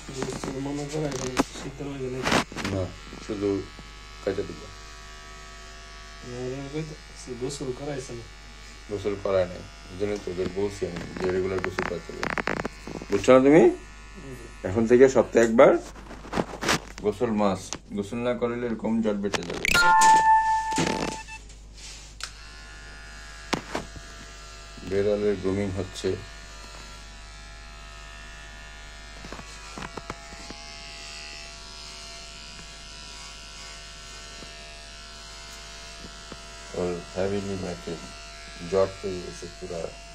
মনে করে এখন শীতল হয়ে গেলে না শুধু কাজে দিব গোসল করাইছে না, গোসল করায় নাই, এই জন্য তোদের বলছি আমি যে রেগুলার গোসল করাতে হবে, বুঝছো না তুমি? এখন থেকে সপ্তাহে একবার গোসল মাস, গোসল না করলে এরকম জট বেঁচে যাবে। বেড়ালের গ্রুমিং হচ্ছে, ওর হ্যাভিলি ম্যাটে জট হয়ে গেছে পুরা।